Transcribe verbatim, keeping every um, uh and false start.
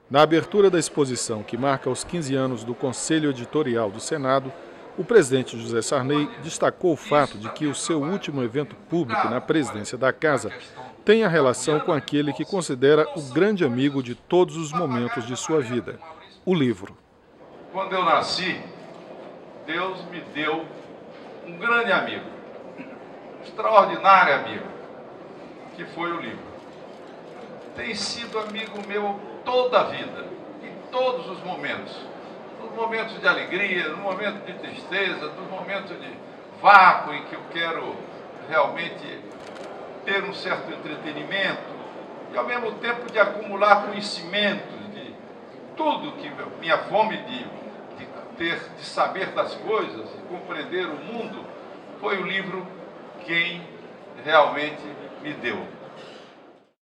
Na abertura da exposição, que marca os quinze anos do Conselho Editorial do Senado, o presidente José Sarney destacou o fato de que o seu último evento público na presidência da Casa tem a relação com aquele que considera o grande amigo de todos os momentos de sua vida, o livro. Quando eu nasci, Deus me deu um grande amigo, um extraordinário amigo, que foi o livro. Tem sido amigo meu toda a vida, em todos os momentos. Nos momentos de alegria, no momento de tristeza, nos momentos de vácuo em que eu quero realmente ter um certo entretenimento e ao mesmo tempo de acumular conhecimento de tudo que minha fome de, de ter, de saber das coisas, de compreender o mundo, foi o livro quem realmente me deu.